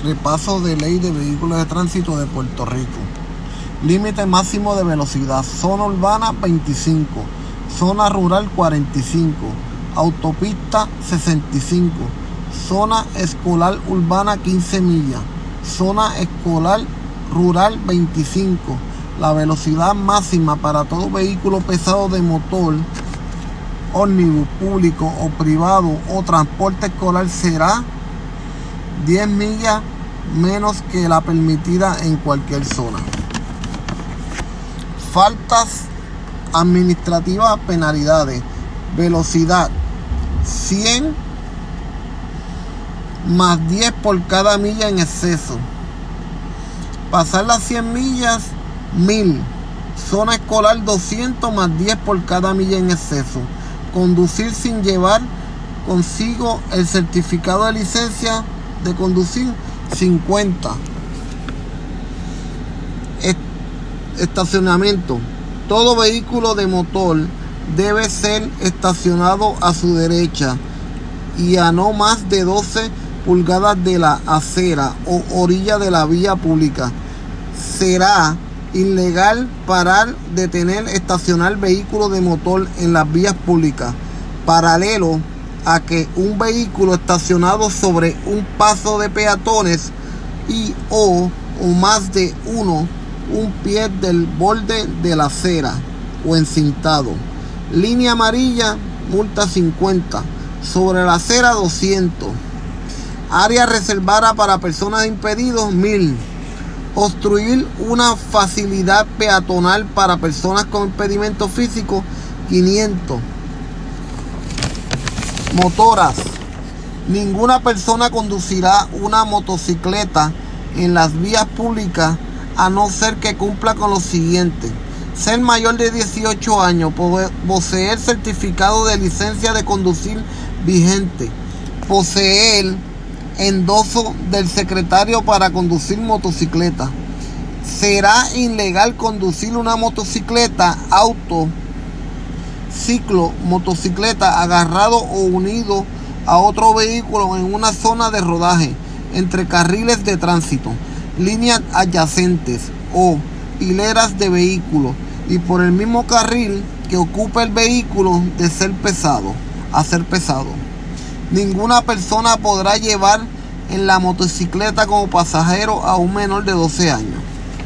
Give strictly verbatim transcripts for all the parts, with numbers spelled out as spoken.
Repaso de Ley de Vehículos de Tránsito de Puerto Rico. Límite máximo de velocidad: zona urbana veinticinco, zona rural cuarenta y cinco, autopista sesenta y cinco, zona escolar urbana quince millas, zona escolar rural veinticinco. La velocidad máxima para todo vehículo pesado de motor, ómnibus público o privado o transporte escolar será diez millas menos que la permitida en cualquier zona. Faltas administrativas, penalidades: velocidad cien más diez por cada milla en exceso. Pasar las cien millas, mil. Zona escolar doscientos más diez por cada milla en exceso. Conducir sin llevar consigo el certificado de licencia de conducir, cincuenta. Estacionamiento: todo vehículo de motor debe ser estacionado a su derecha y a no más de doce pulgadas de la acera o orilla de la vía pública. Será ilegal parar, detener, estacionar vehículos de motor en las vías públicas, paralelo a que un vehículo estacionado sobre un paso de peatones y o, o más de uno, un pie del borde de la acera o encintado. Línea amarilla, multa cincuenta. Sobre la acera, doscientos. Área reservada para personas impedidos, mil. Obstruir una facilidad peatonal para personas con impedimento físico, quinientos. Motoras: ninguna persona conducirá una motocicleta en las vías públicas a no ser que cumpla con lo siguiente: ser mayor de dieciocho años, poseer certificado de licencia de conducir vigente, poseer endoso del secretario para conducir motocicleta. Será ilegal conducir una motocicleta, auto, ciclo, motocicleta agarrado o unido a otro vehículo en una zona de rodaje, entre carriles de tránsito, líneas adyacentes o hileras de vehículos y por el mismo carril que ocupa el vehículo de ser pesado, a ser pesado. Ninguna persona podrá llevar en la motocicleta como pasajero a un menor de doce años.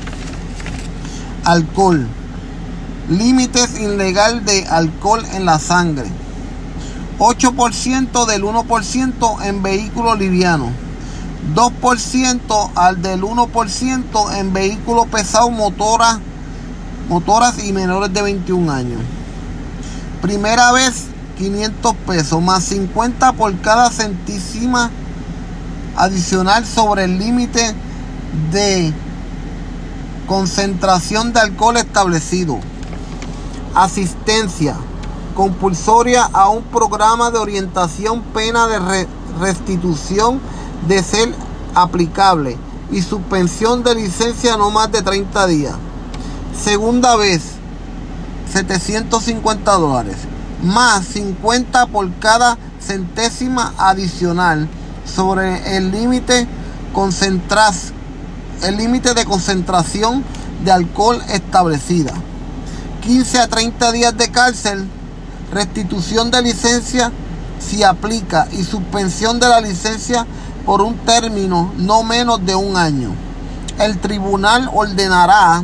Alcohol: límites ilegal de alcohol en la sangre: ocho por ciento del uno por ciento en vehículos livianos, dos por ciento al del uno por ciento en vehículos pesados, motoras, motoras y menores de veintiún años. Primera vez, quinientos pesos más cincuenta por cada centésima adicional sobre el límite de concentración de alcohol establecido. Asistencia compulsoria a un programa de orientación, pena de re restitución de ser aplicable y suspensión de licencia no más de treinta días. Segunda vez, setecientos cincuenta dólares más cincuenta por cada centésima adicional sobre el límite concentras el límite de concentración de alcohol establecida. quince a treinta días de cárcel, restitución de licencia si aplica y suspensión de la licencia por un término no menos de un año. El tribunal ordenará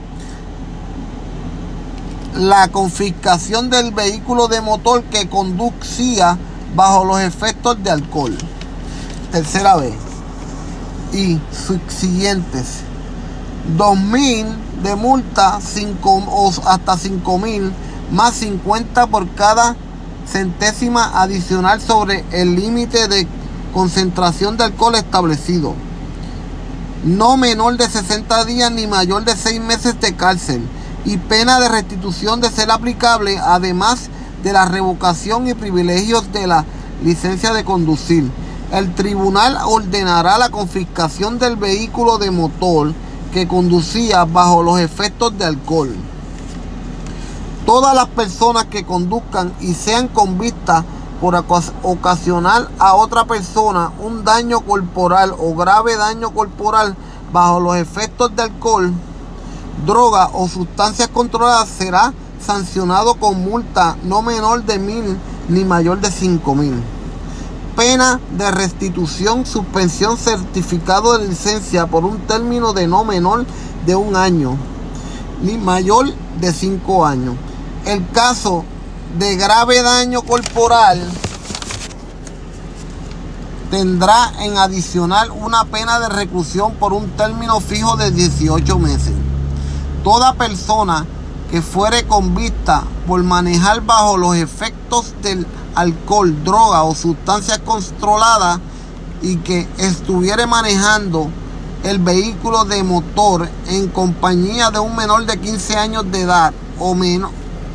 la confiscación del vehículo de motor que conducía bajo los efectos de alcohol. Tercera vez y subsiguientes: dos mil de multa, cinco o hasta cinco mil más cincuenta por cada centésima adicional sobre el límite de concentración de alcohol establecido. No menor de sesenta días ni mayor de seis meses de cárcel y pena de restitución de ser aplicable, además de la revocación y privilegios de la licencia de conducir. El tribunal ordenará la confiscación del vehículo de motor que conducía bajo los efectos de alcohol. Todas las personas que conduzcan y sean convictas por ocasionar a otra persona un daño corporal o grave daño corporal bajo los efectos de alcohol, droga o sustancias controladas será sancionado con multa no menor de mil ni mayor de cinco mil. Pena de restitución, suspensión, certificado de licencia por un término de no menor de un año ni mayor de cinco años. El caso de grave daño corporal tendrá en adicional una pena de reclusión por un término fijo de dieciocho meses. Toda persona que fuere convicta por manejar bajo los efectos del alcohol, droga o sustancias controladas y que estuviere manejando el vehículo de motor en compañía de un menor de quince años de edad o menos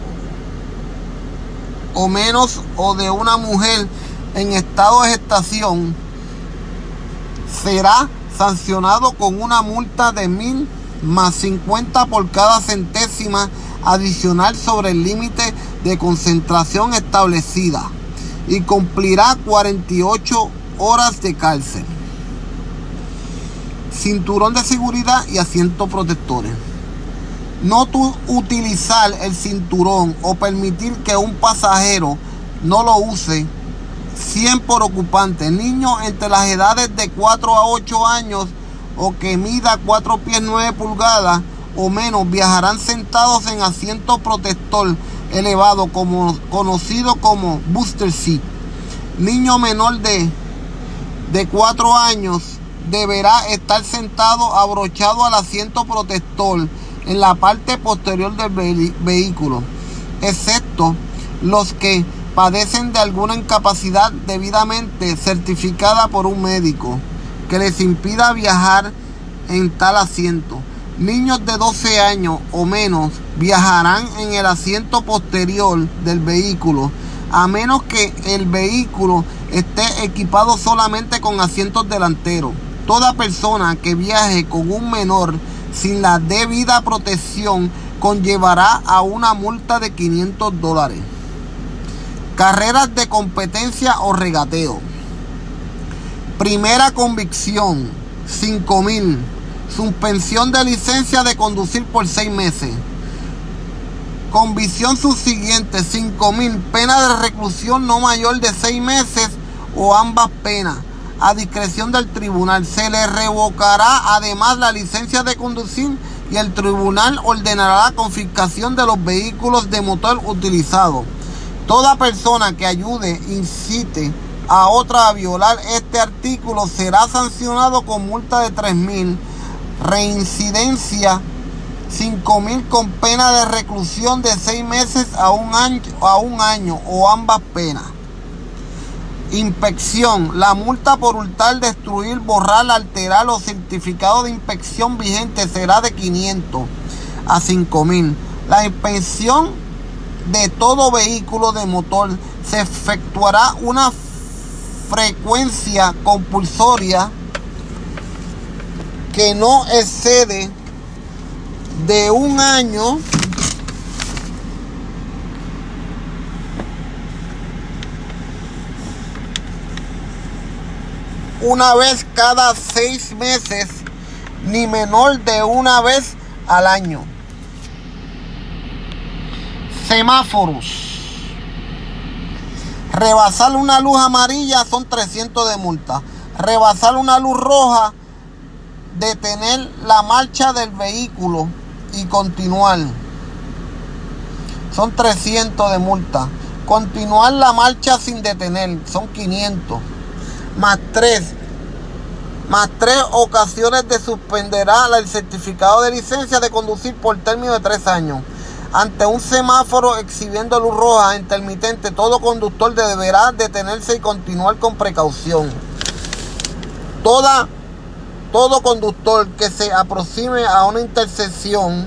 o menos o de una mujer en estado de gestación será sancionado con una multa de mil más cincuenta por cada centésima adicional sobre el límite de concentración establecida y cumplirá cuarenta y ocho horas de cárcel. Cinturón de seguridad y asientos protectores. No tu utilizar el cinturón o permitir que un pasajero no lo use, cien por ocupante. Niños entre las edades de cuatro a ocho años o que mida cuatro pies nueve pulgadas o menos viajarán sentados en asiento protector elevado, como, conocido como booster seat. Niño menor de, de cuatro años deberá estar sentado abrochado al asiento protector en la parte posterior del ve vehículo, excepto los que padecen de alguna incapacidad debidamente certificada por un médico que les impida viajar en tal asiento. Niños de doce años o menos viajarán en el asiento posterior del vehículo, a menos que el vehículo esté equipado solamente con asientos delanteros. Toda persona que viaje con un menor sin la debida protección conllevará a una multa de quinientos dólares. Carreras de competencia o regateo. Primera convicción, cinco mil. Suspensión de licencia de conducir por seis meses. Convicción subsiguiente, cinco mil. Pena de reclusión no mayor de seis meses o ambas penas, a discreción del tribunal. Se le revocará además la licencia de conducir y el tribunal ordenará la confiscación de los vehículos de motor utilizados. Toda persona que ayude, incite a otra a violar este artículo será sancionado con multa de tres mil, reincidencia cinco mil con pena de reclusión de seis meses a un año, a un año o ambas penas. Inspección. La multa por hurtar, destruir, borrar, alterar los certificados de inspección vigentes será de quinientos a cinco mil. La inspección de todo vehículo de motor se efectuará una frecuencia compulsoria que no excede de un año una vez cada seis meses, ni menor de una vez al año. Semáforos. Rebasar una luz amarilla son trescientos de multa. Rebasar una luz roja, detener la marcha del vehículo y continuar, son trescientos de multa. Continuar la marcha sin detener son quinientos. Más tres. Más tres ocasiones de suspenderá el certificado de licencia de conducir por término de tres años. Ante un semáforo exhibiendo luz roja intermitente, todo conductor deberá detenerse y continuar con precaución. Toda, todo conductor que se aproxime a una intersección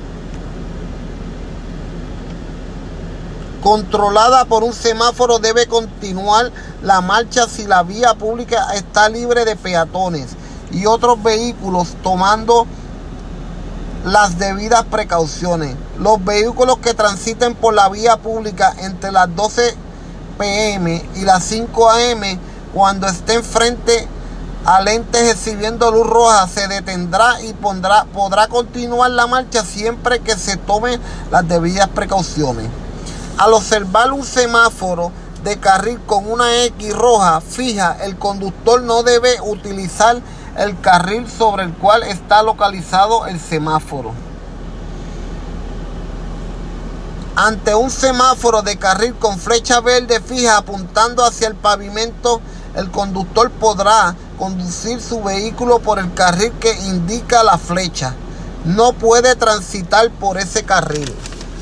controlada por un semáforo debe continuar la marcha si la vía pública está libre de peatones y otros vehículos, tomando las debidas precauciones. Los vehículos que transiten por la vía pública entre las doce pe eme y las cinco a eme cuando estén frente a lentes exhibiendo luz roja. Se detendrá y pondrá, podrá continuar la marcha siempre que se tomen las debidas precauciones. Al observar un semáforo de carril con una X roja fija, el conductor no debe utilizar el carril sobre el cual está localizado el semáforo. Ante un semáforo de carril con flecha verde fija apuntando hacia el pavimento, el conductor podrá conducir su vehículo por el carril que indica la flecha. No puede transitar por ese carril.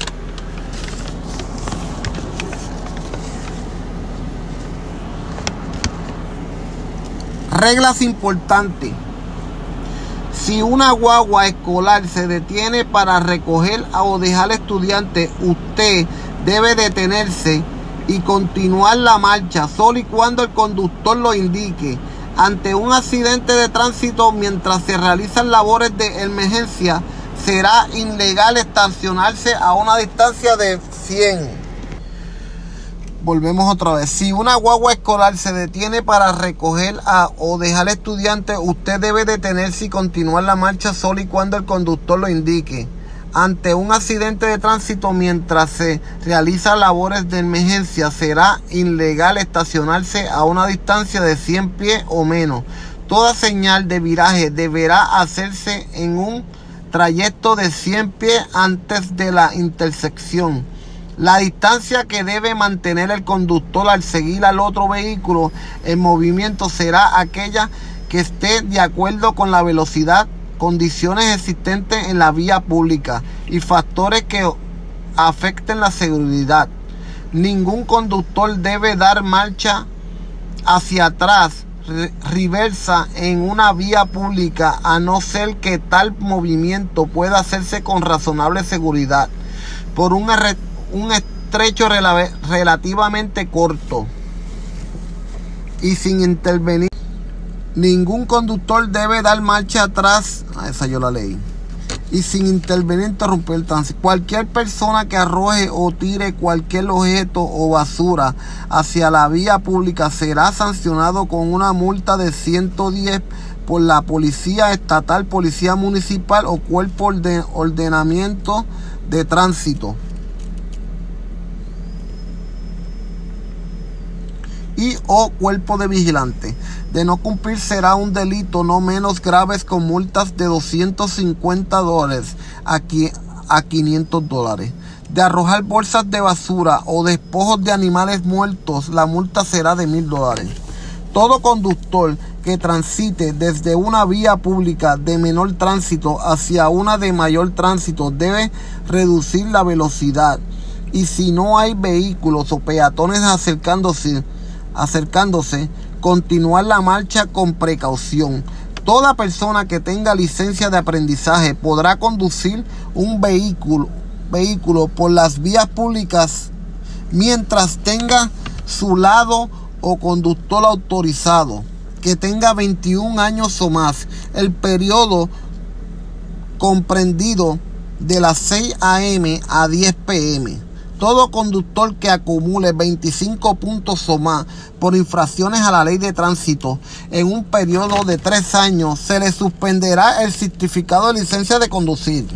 Reglas importantes. Si una guagua escolar se detiene para recoger o dejar estudiantes, usted debe detenerse y continuar la marcha solo y cuando el conductor lo indique. Ante un accidente de tránsito mientras se realizan labores de emergencia, será ilegal estacionarse a una distancia de cien. Volvemos otra vez. Si una guagua escolar se detiene para recoger a, o dejar estudiantes, usted debe detenerse y continuar la marcha solo y cuando el conductor lo indique. Ante un accidente de tránsito mientras se realizan labores de emergencia, será ilegal estacionarse a una distancia de cien pies o menos. Toda señal de viraje deberá hacerse en un trayecto de cien pies antes de la intersección. La distancia que debe mantener el conductor al seguir al otro vehículo en movimiento será aquella que esté de acuerdo con la velocidad, condiciones existentes en la vía pública y factores que afecten la seguridad. Ningún conductor debe dar marcha hacia atrás, reversa en una vía pública, a no ser que tal movimiento pueda hacerse con razonable seguridad por un un estrecho rel relativamente corto y sin intervenir. Ningún conductor debe dar marcha atrás, ah, esa yo la leí, y sin intervenir interrumpir el tránsito. Cualquier persona que arroje o tire cualquier objeto o basura hacia la vía pública será sancionado con una multa de ciento diez por la policía estatal, policía municipal o cuerpo de ordenamiento de tránsito. Y o cuerpo de vigilante. De no cumplir será un delito no menos grave con multas de doscientos cincuenta dólares a, a quinientos dólares. De arrojar bolsas de basura o despojos de animales muertos, la multa será de mil dólares. Todo conductor que transite desde una vía pública de menor tránsito hacia una de mayor tránsito debe reducir la velocidad. Y si no hay vehículos o peatones acercándose, acercándose, continuar la marcha con precaución. Toda persona que tenga licencia de aprendizaje podrá conducir un vehículo, vehículo por las vías públicas mientras tenga su lado o conductor autorizado, que tenga veintiún años o más. El periodo comprendido de las seis a eme a diez pe eme. Todo conductor que acumule veinticinco puntos o más por infracciones a la ley de tránsito en un periodo de tres años, se le suspenderá el certificado de licencia de conducir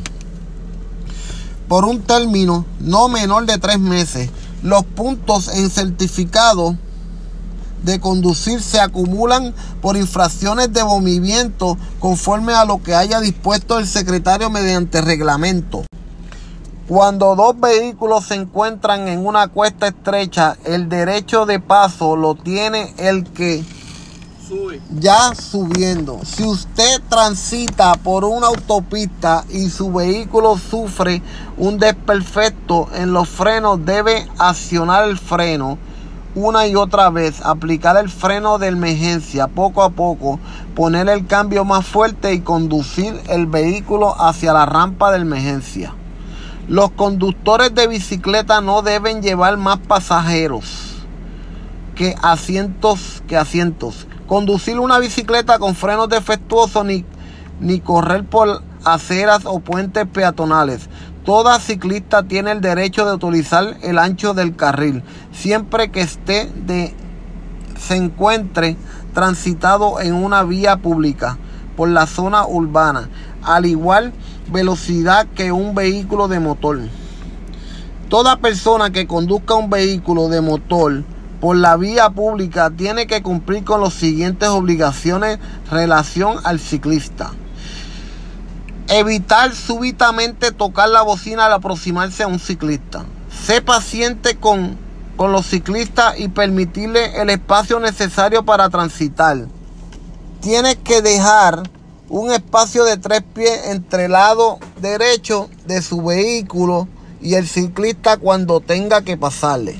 por un término no menor de tres meses. Los puntos en certificado de conducir se acumulan por infracciones de movimiento conforme a lo que haya dispuesto el secretario mediante reglamento. Cuando dos vehículos se encuentran en una cuesta estrecha, el derecho de paso lo tiene el que sube. Ya subiendo. Si usted transita por una autopista y su vehículo sufre un desperfecto en los frenos, debe accionar el freno una y otra vez, aplicar el freno de emergencia poco a poco, poner el cambio más fuerte y conducir el vehículo hacia la rampa de emergencia. Los conductores de bicicleta no deben llevar más pasajeros que asientos, que asientos. Conducir una bicicleta con frenos defectuosos ni, ni correr por aceras o puentes peatonales. Toda ciclista tiene el derecho de utilizar el ancho del carril, siempre que esté de, se encuentre transitado en una vía pública por la zona urbana, al igual velocidad que un vehículo de motor. Toda persona que conduzca un vehículo de motor por la vía pública tiene que cumplir con las siguientes obligaciones en relación al ciclista. Evitar súbitamente tocar la bocina al aproximarse a un ciclista. Sé paciente con, con los ciclistas y permitirle el espacio necesario para transitar. Tienes que dejar un espacio de tres pies entre el lado derecho de su vehículo y el ciclista cuando tenga que pasarle.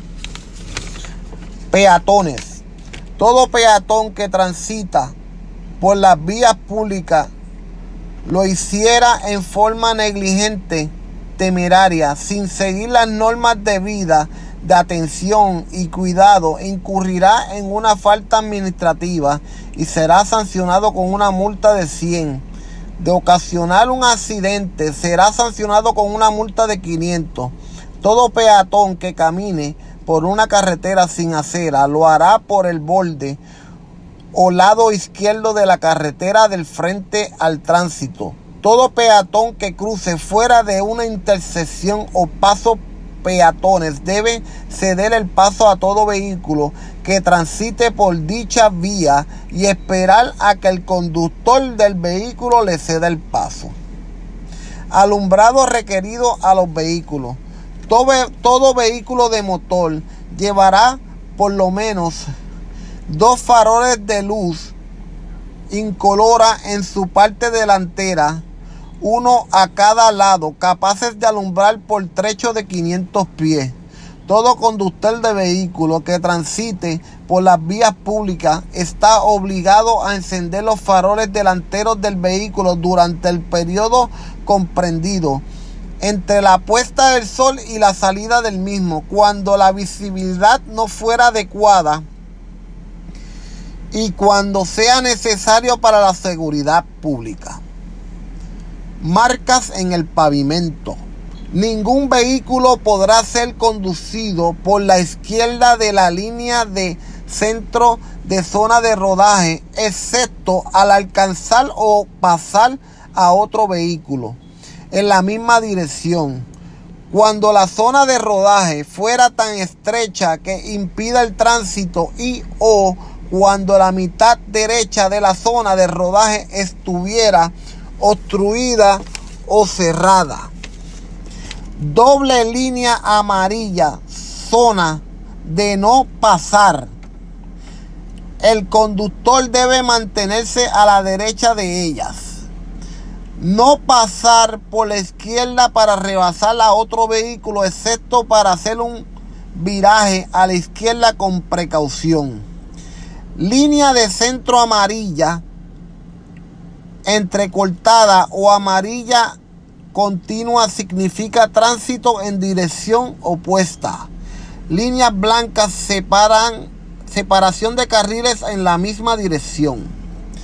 Peatones. Todo peatón que transita por las vías públicas lo hiciera en forma negligente, temeraria, sin seguir las normas debidas de atención y cuidado, incurrirá en una falta administrativa y será sancionado con una multa de cien. De ocasionar un accidente, será sancionado con una multa de quinientos. Todo peatón que camine por una carretera sin acera lo hará por el borde o lado izquierdo de la carretera del frente al tránsito. Todo peatón que cruce fuera de una intersección o paso peatones debe ceder el paso a todo vehículo que transite por dicha vía y esperar a que el conductor del vehículo le ceda el paso. Alumbrado requerido a los vehículos. Todo, todo vehículo de motor llevará por lo menos dos faroles de luz incolora en su parte delantera, uno a cada lado, capaces de alumbrar por trecho de quinientos pies. Todo conductor de vehículo que transite por las vías públicas está obligado a encender los faroles delanteros del vehículo durante el periodo comprendido entre la puesta del sol y la salida del mismo, cuando la visibilidad no fuera adecuada y cuando sea necesario para la seguridad pública. Marcas en el pavimento. Ningún vehículo podrá ser conducido por la izquierda de la línea de centro de zona de rodaje, excepto al alcanzar o pasar a otro vehículo en la misma dirección. Cuando la zona de rodaje fuera tan estrecha que impida el tránsito y o cuando la mitad derecha de la zona de rodaje estuviera obstruida o cerrada. Doble línea amarilla, zona de no pasar. El conductor debe mantenerse a la derecha de ellas. No pasar por la izquierda para rebasar a otro vehículo, excepto para hacer un viraje a la izquierda con precaución. Línea de centro amarilla, entrecortada o amarilla continua significa tránsito en dirección opuesta. Líneas blancas separan separación de carriles en la misma dirección.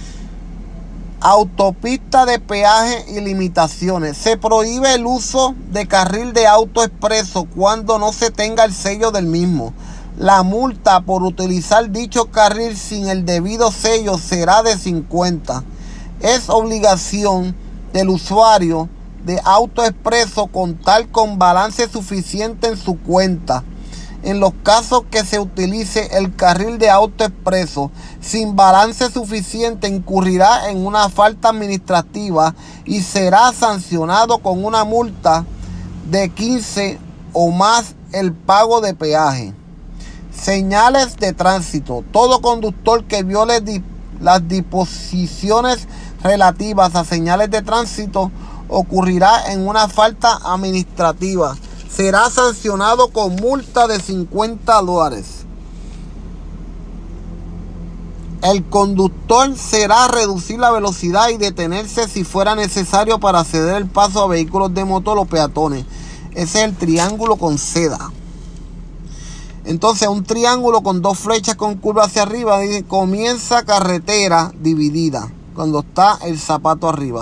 Autopista de peaje y limitaciones. Se prohíbe el uso de carril de auto expreso cuando no se tenga el sello del mismo. La multa por utilizar dicho carril sin el debido sello será de cincuenta. Es obligación del usuario de auto expreso contar con balance suficiente en su cuenta. En los casos que se utilice el carril de auto expreso sin balance suficiente, incurrirá en una falta administrativa y será sancionado con una multa de quince o más el pago de peaje. Señales de tránsito. Todo conductor que viole di- las disposiciones relativas a señales de tránsito ocurrirá en una falta administrativa. Será sancionado con multa de cincuenta dólares. El conductor será reducir la velocidad y detenerse si fuera necesario para ceder el paso a vehículos de motor o peatones. Ese es el triángulo con seda. Entonces, un triángulo con dos flechas con curva hacia arriba dice, comienza carretera dividida, cuando está el zapato arriba.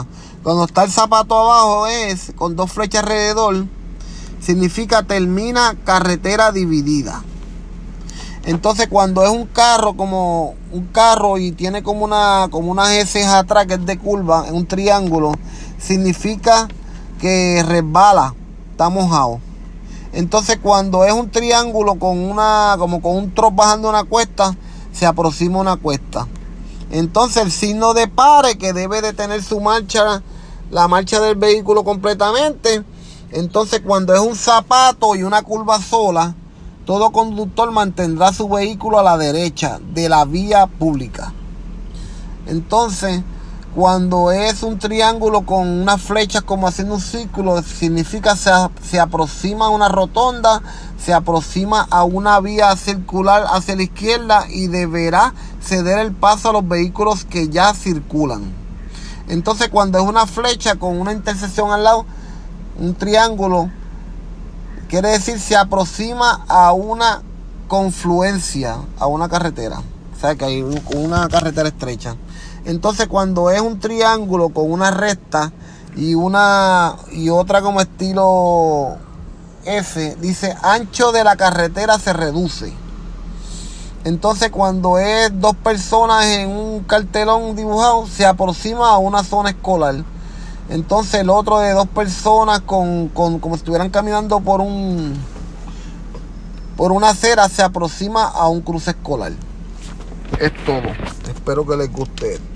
Cuando está el zapato abajo es con dos flechas alrededor, significa termina carretera dividida. Entonces cuando es un carro como un carro y tiene como una como unas heces atrás que es de curva, en un triángulo, significa que resbala, está mojado. Entonces cuando es un triángulo con una como con un trozo bajando una cuesta, se aproxima una cuesta. Entonces el signo de pare, que debe de tener su marcha, la marcha del vehículo completamente. Entonces cuando es un zapato y una curva sola, todo conductor mantendrá su vehículo a la derecha de la vía pública. Entonces, cuando es un triángulo con unas flechas como haciendo un círculo, significa se, se aproxima a una rotonda, se aproxima a una vía circular hacia la izquierda y deberá ceder el paso a los vehículos que ya circulan. Entonces, cuando es una flecha con una intersección al lado, un triángulo, quiere decir se aproxima a una confluencia, a una carretera. O sea que hay una carretera estrecha. Entonces cuando es un triángulo con una recta y una y otra como estilo F, dice ancho de la carretera se reduce. Entonces cuando es dos personas en un cartelón dibujado, se aproxima a una zona escolar. Entonces el otro de dos personas con, con como si estuvieran caminando por un por una acera, se aproxima a un cruce escolar. Es todo. Espero que les guste.